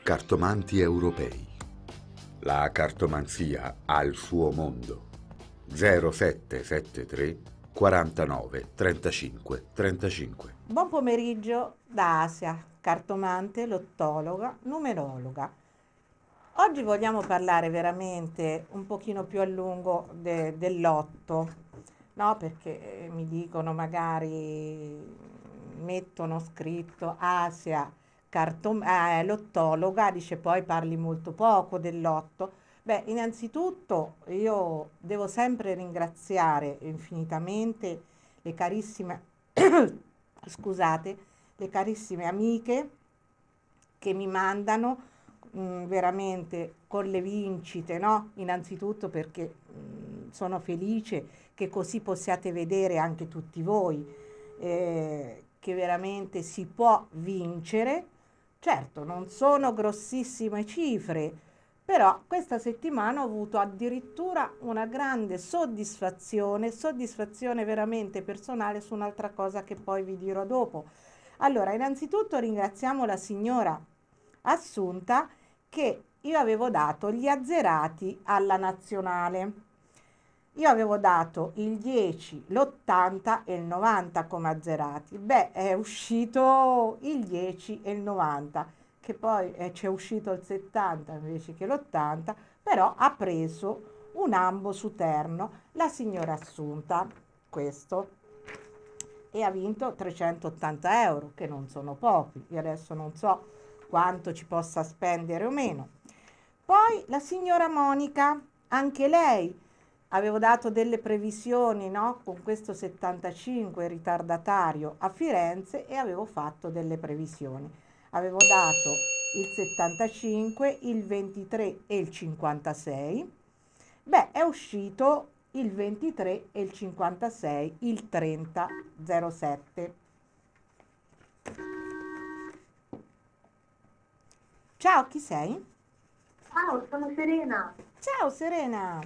Cartomanti europei. La cartomanzia ha il suo mondo. 0773 49 35 35. Buon pomeriggio da Asia, cartomante, lottologa, numerologa. Oggi vogliamo parlare veramente un pochino più a lungo del lotto, no? Perché mi dicono magari, mettono scritto Asia, lottologa, dice poi parli molto poco del lotto. Beh, innanzitutto io devo sempre ringraziare infinitamente le carissime, scusate, le carissime amiche che mi mandano veramente con le vincite, no? Innanzitutto perché sono felice che così possiate vedere anche tutti voi che veramente si può vincere. Certo, non sono grossissime cifre, però questa settimana ho avuto addirittura una grande soddisfazione veramente personale su un'altra cosa che poi vi dirò dopo. Allora, innanzitutto ringraziamo la signora Assunta che io avevo dato gli azzerati alla nazionale. Io avevo dato il 10, l'80 e il 90 come azzerati. Beh, è uscito il 10 e il 90, che poi c'è uscito il 70 invece che l'80, però ha preso un ambo su terno la signora Assunta, questo, e ha vinto 380 euro, che non sono pochi. Io adesso non so quanto ci possa spendere o meno. Poi la signora Monica, anche lei avevo dato delle previsioni, no? Con questo 75 ritardatario a Firenze e avevo fatto delle previsioni. Avevo dato il 75, il 23 e il 56. Beh, è uscito il 23 e il 56, il 3007. Ciao, chi sei? Ciao, sono Serena. Ciao Serena.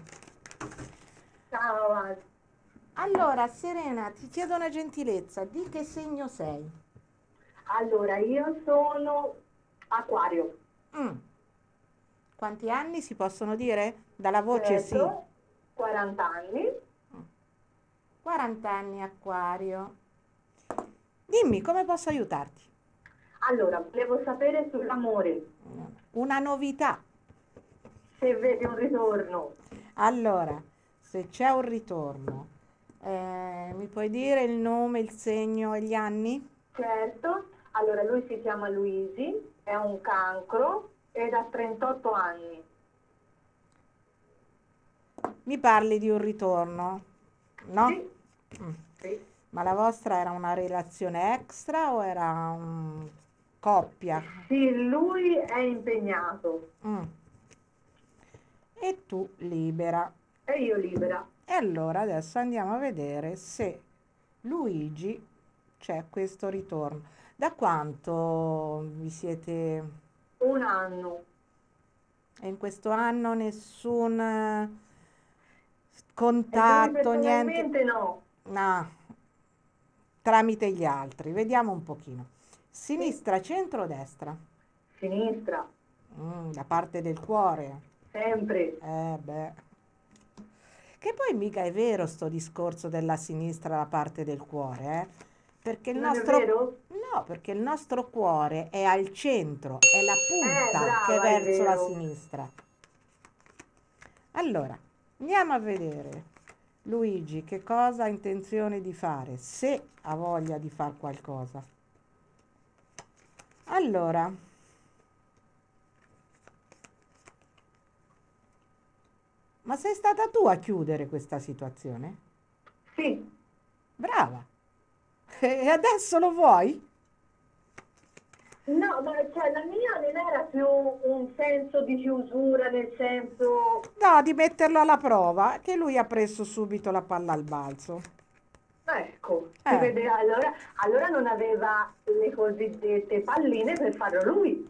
Ciao. Allora, Serena, ti chiedo una gentilezza, di che segno sei? Allora, io sono Acquario. Mm. Quanti anni si possono dire? Dalla voce sì. Certo, 40 anni. 40 anni Acquario. Dimmi, come posso aiutarti? Allora, volevo sapere sull'amore, Una novità. se vedi un ritorno. Allora, se c'è un ritorno, mi puoi dire il nome, il segno e gli anni? Certo, allora lui si chiama Luigi, è un cancro ed ha 38 anni. Mi parli di un ritorno, no? Sì, Mm. sì. Ma la vostra era una relazione extra o era un coppia? Sì, lui è impegnato Mm. E tu libera. e io libera. E allora adesso andiamo a vedere se Luigi c'è questo ritorno. Da quanto vi siete... Un anno. E in questo anno nessun E lui contatto, niente? personalmente no. No, tramite gli altri. Vediamo un pochino. Sì, Sinistra, centro o destra? sinistra, Da parte del cuore. sempre. Beh. Che poi mica è vero sto discorso della sinistra da parte del cuore, eh? Perché il Non è nostro... vero? No, perché il nostro cuore è al centro, è la punta che è Brava, è verso la vero. sinistra. Allora, andiamo a vedere Luigi che cosa ha intenzione di fare, se ha voglia di fare qualcosa. Allora, ma sei stata tu a chiudere questa situazione? Sì, Brava. E adesso lo vuoi? no, ma cioè, la mia non era più un senso di chiusura, nel senso, No, di metterlo alla prova, che lui ha preso subito la palla al balzo. ecco, si Eh, vede, allora non aveva le cosiddette palline per farlo lui.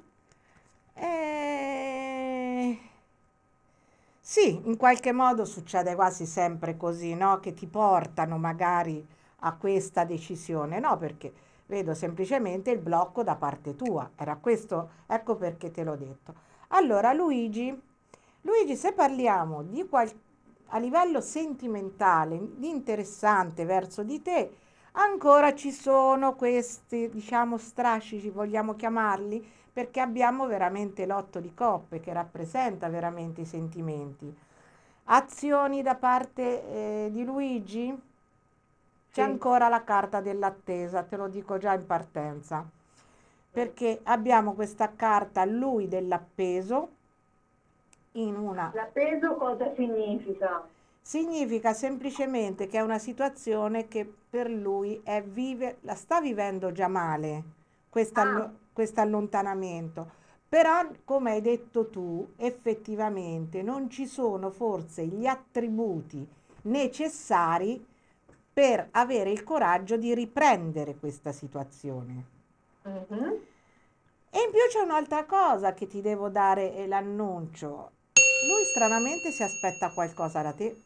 eh, sì, in qualche modo succede quasi sempre così, no? Che ti portano magari a questa decisione, no? Perché vedo semplicemente il blocco da parte tua. Era questo, ecco perché te l'ho detto. Allora, Luigi, se parliamo a livello sentimentale, di interessante verso di te, ancora ci sono questi, diciamo, strascici, vogliamo chiamarli, perché abbiamo veramente l'otto di coppe che rappresenta veramente i sentimenti. Azioni da parte di Luigi? C'è Sì. ancora la carta dell'attesa, te lo dico già in partenza, perché abbiamo questa carta lui dell'appeso in una. L'appeso cosa significa? Significa semplicemente che è una situazione che per lui la sta vivendo già male, Ah, questo allontanamento. Però, come hai detto tu, effettivamente non ci sono forse gli attributi necessari per avere il coraggio di riprendere questa situazione. mhm. E in più c'è un'altra cosa che ti devo dare l'annuncio. Lui stranamente si aspetta qualcosa da te.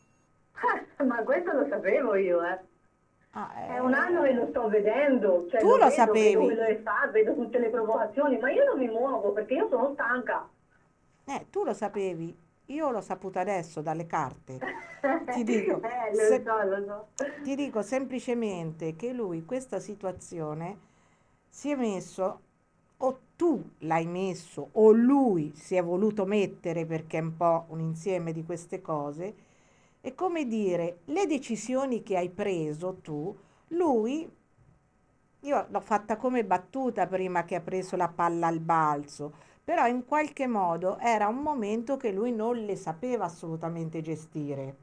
Ma questo lo sapevo io, eh. Ah, È un anno che lo sto vedendo, cioè tu lo lo vedo sapevi, quello che fa, vedo tutte le provocazioni, ma io non mi muovo perché io sono stanca. tu lo sapevi, io l'ho saputo adesso dalle carte. Ti dico, Lo se- so, lo so. ti dico semplicemente che lui questa situazione si è messo, o tu l'hai messo, o lui si è voluto mettere perché è un po' un insieme di queste cose. È come dire, le decisioni che hai preso tu, lui, io l'ho fatta come battuta prima che ha preso la palla al balzo, però in qualche modo era un momento che lui non le sapeva assolutamente gestire.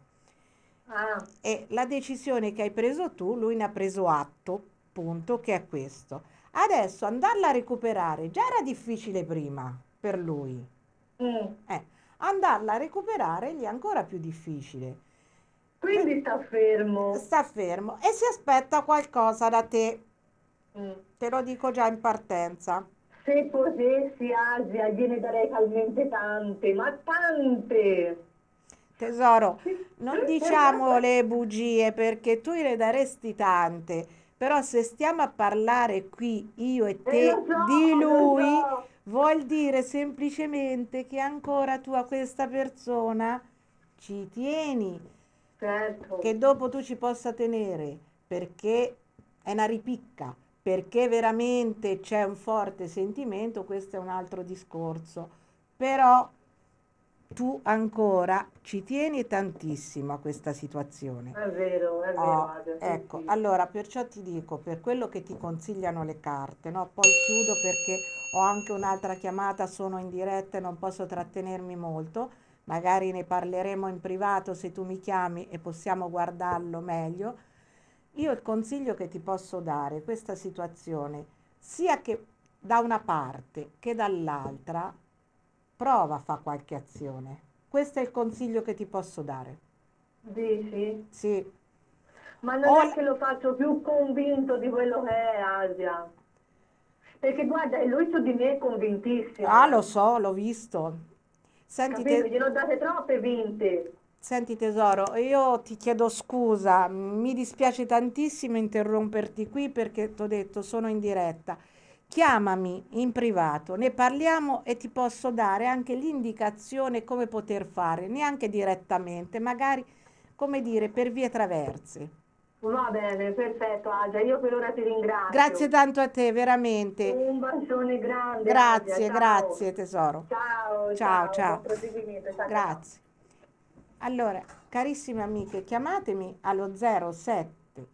Ah, E la decisione che hai preso tu, lui ne ha preso atto, punto, che è questo. Adesso andarla a recuperare, già era difficile prima per lui. mm. Andarla a recuperare gli è ancora più difficile. Per- Quindi sta fermo. Sta fermo e si aspetta qualcosa da te, Mm. te lo dico già in partenza. Se potessi, Asia, gliene darei talmente tante, ma tante. Tesoro, non diciamo le bugie perché tu ne daresti tante, però se stiamo a parlare qui io e te di Lo lui, so, vuol dire semplicemente che ancora tu a questa persona ci tieni, certo. che dopo tu ci possa tenere perché è una ripicca, perché veramente c'è un forte sentimento, questo è un altro discorso, però tu ancora ci tieni tantissimo a questa situazione. È vero, Oh, Asia, sì, ecco, sì. allora perciò ti dico, per quello che ti consigliano le carte, no? Poi chiudo perché ho anche un'altra chiamata, sono in diretta e non posso trattenermi molto, magari ne parleremo in privato se tu mi chiami e possiamo guardarlo meglio. Io il consiglio che ti posso dare, questa situazione, sia che da una parte che dall'altra, prova a fare qualche azione. Questo è il consiglio che ti posso dare. Dici? Sì. Ma non O è l- che lo faccio più convinto di quello che è, Asia. Perché guarda, lui su di me è convintissimo, ah, lo so, l'ho visto. Senti, capito? Gliene ho date troppe vinte. senti tesoro, io ti chiedo scusa, mi dispiace tantissimo interromperti qui perché ti ho detto sono in diretta. Chiamami in privato, ne parliamo e ti posso dare anche l'indicazione come poter fare, neanche direttamente, magari come dire per vie traverse. Va bene, perfetto, Asia. Io per ora ti Grazie ringrazio. tanto a te, veramente. Un bacione grande, Asia. Grazie, Ciao. grazie tesoro. Ciao, Ciao, buon ciao. proseguimento. Ciao, ciao, ciao. Grazie. Allora, carissime amiche, chiamatemi allo 07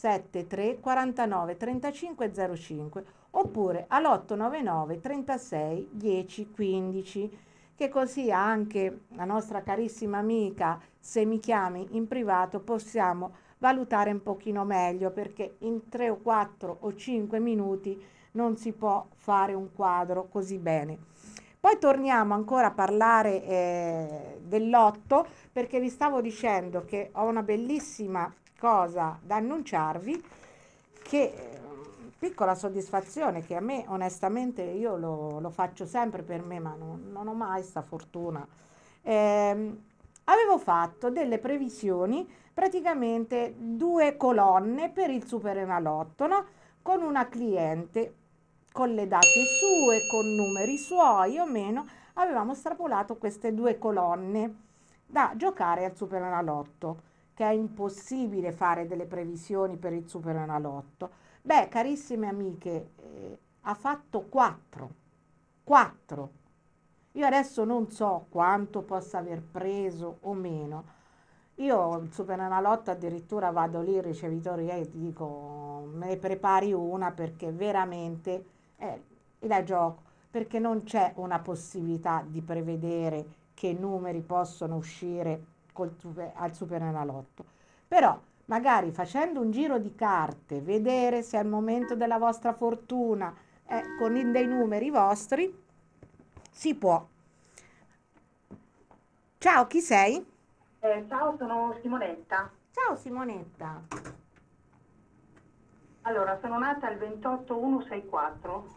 73 49 35 05 oppure all'899 36 10 15, che così anche la nostra carissima amica, se mi chiami in privato, possiamo valutare un pochino meglio, perché in 3 o 4 o 5 minuti non si può fare un quadro così bene. Poi torniamo ancora a parlare dell'otto, perché vi stavo dicendo che ho una bellissima cosa da annunciarvi, che piccola soddisfazione che a me onestamente io lo faccio sempre per me, ma non ho mai sta fortuna. Avevo fatto delle previsioni, praticamente due colonne per il Superenalotto, no? con una cliente, con le date sue, con numeri suoi o meno, avevamo strapolato queste due colonne da giocare al Superenalotto, che è impossibile fare delle previsioni per il Superenalotto. Beh, carissime amiche, ha fatto 4. 4. Io adesso non so quanto possa aver preso o meno. Io il Superenalotto addirittura vado lì in ricevitoria e ti dico me ne prepari una perché veramente la gioco, perché non c'è una possibilità di prevedere che numeri possono uscire al Superenalotto. Però magari facendo un giro di carte, vedere se è il momento della vostra fortuna con dei numeri vostri, si può. Ciao, chi sei? Ciao, sono Simonetta. Ciao Simonetta. Allora, sono nata il 28/1/64.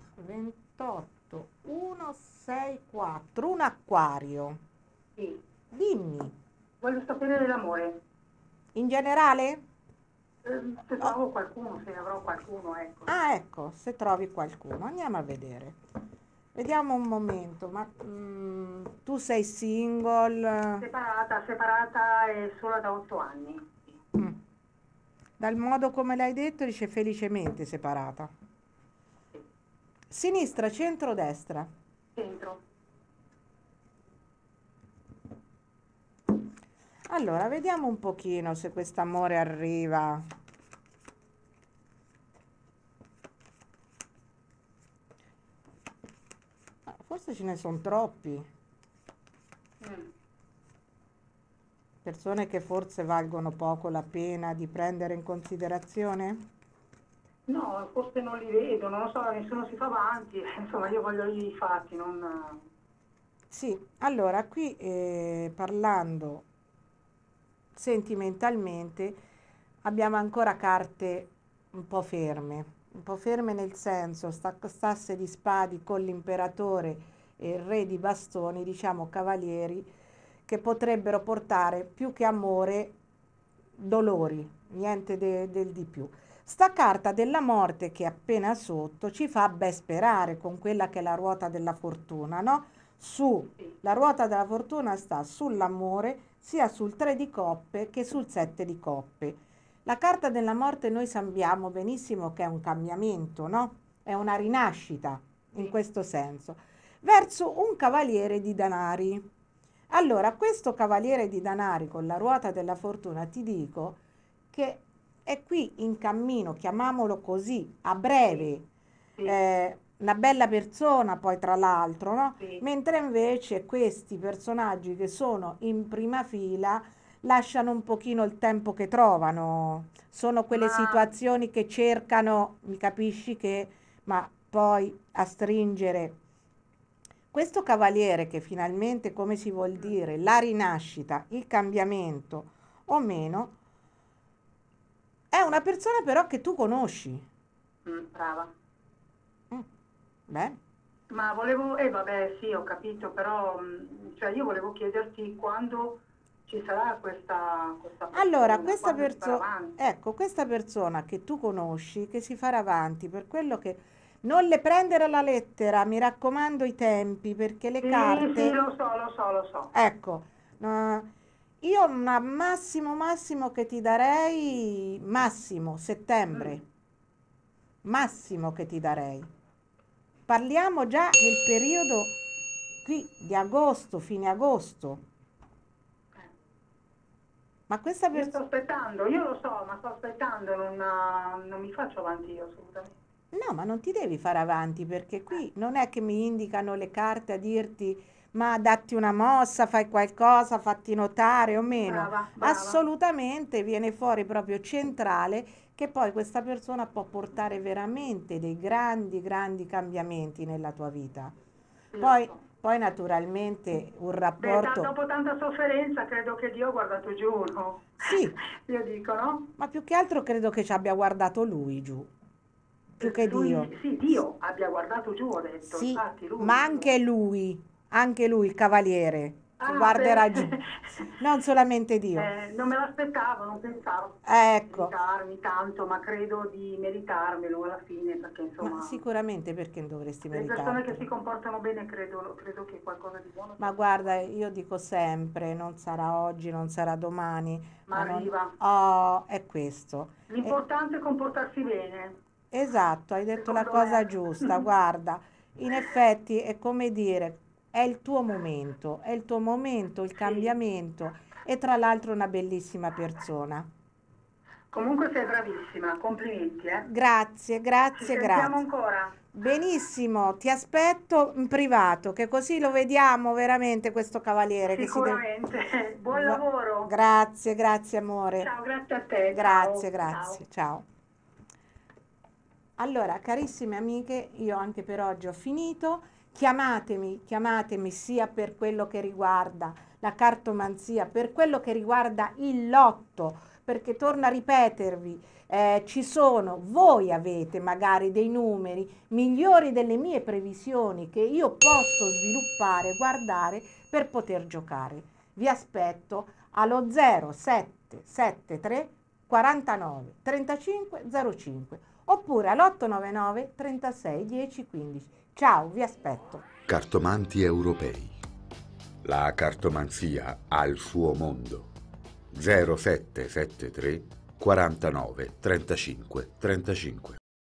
28/1/64, un acquario. Sì. Dimmi, Voglio sapere dell'amore. in generale? Se trovo qualcuno, se avrò qualcuno, ecco. Ah, ecco, se trovi qualcuno, andiamo a vedere. Vediamo un momento, ma tu sei single? Separata e sola da 8 anni. Mm. Dal modo come l'hai detto, dice felicemente separata. Sì. Sinistra, centro, destra? Centro. Allora, vediamo un pochino se quest'amore arriva. Forse ce ne sono troppi. Persone che forse valgono poco la pena di prendere in considerazione? No, forse non li vedo, non lo so, nessuno si fa avanti, insomma io voglio i fatti, non... Sì, allora qui parlando sentimentalmente abbiamo ancora carte un po' ferme nel senso, stasse di spadi con l'imperatore e il re di bastoni, diciamo cavalieri, che potrebbero portare più che amore, dolori, niente del di più. Sta carta della morte che è appena sotto ci fa ben sperare con quella che è la ruota della fortuna, no? La ruota della fortuna sta sull'amore, sia sul 3 di coppe che sul 7 di coppe. La carta della morte noi sappiamo benissimo che è un cambiamento, no? È una rinascita in questo senso, verso un cavaliere di danari. Allora, questo cavaliere di danari con la ruota della fortuna ti dico che è qui in cammino, chiamiamolo così, a breve, Sì. una bella persona poi tra l'altro, no? Sì. Mentre invece questi personaggi che sono in prima fila lasciano un pochino il tempo che trovano, sono quelle situazioni che cercano, mi capisci che, ma poi a stringere. Questo cavaliere che finalmente, come si vuol dire, la rinascita, il cambiamento o meno, è una persona però che tu conosci. Brava. Beh. Ma volevo, vabbè, sì, ho capito, però, cioè io volevo chiederti quando ci sarà questa Allora, persona, questa persona che tu conosci, che si farà avanti, per quello che non le prendere alla lettera, mi raccomando i tempi, perché le Sì, carte... lo so. Ecco, io una massimo che ti darei, massimo settembre, massimo che ti darei. Parliamo già del periodo qui di agosto, fine agosto. Ma questa Io sto aspettando, io lo so, ma sto aspettando, non mi faccio avanti io assolutamente. No, ma non ti devi fare avanti perché qui non è che mi indicano le carte a dirti ma datti una mossa, fai qualcosa, fatti notare o meno. Brava. Assolutamente viene fuori proprio centrale che poi questa persona può portare veramente dei grandi cambiamenti nella tua vita. Sì, Poi, lo so. poi naturalmente un Beh, rapporto... dopo tanta sofferenza credo che Dio ha guardato giù, no? Sì, Io dico, no? ma più che altro credo che ci abbia guardato lui giù, più che Dio. Lui, sì, Dio abbia guardato giù, ho detto, Sì, infatti lui. ma anche lui, il cavaliere. che Ah, guarderà giù, non solamente Dio. non me l'aspettavo, non pensavo di Ecco, meritarmi tanto, ma credo di meritarmelo alla fine, perché ma insomma sicuramente perché non dovresti le persone che si meritartelo? comportano bene credo che qualcosa di buono Ma sia guarda, fuori. io dico sempre, non sarà oggi, non sarà domani, Ma ma non... arriva. Oh, è questo. L'importante è comportarsi bene, Esatto, hai detto la secondo cosa me. giusta. Guarda, in effetti è come dire, è il tuo momento, il Sì. cambiamento e tra l'altro una bellissima persona. Comunque sei bravissima, complimenti, eh. Grazie, Ci grazie, sentiamo grazie. ancora. Benissimo, ti aspetto in privato, che così lo vediamo veramente questo cavaliere che si deve... Sicuramente. Buon lavoro. Grazie, grazie amore. Ciao, grazie a te. Grazie, Ciao, ciao. grazie. Ciao. Allora, carissime amiche, io anche per oggi ho finito. Chiamatemi, chiamatemi sia per quello che riguarda la cartomanzia, per quello che riguarda il lotto, perché torno a ripetervi, ci sono, voi avete magari dei numeri migliori delle mie previsioni che io posso sviluppare, guardare per poter giocare. Vi aspetto allo 0773 49 35 05 oppure all'899 36 10 15. Ciao, vi aspetto. Cartomanti europei. La cartomanzia ha il suo mondo. 0773 49 35 35.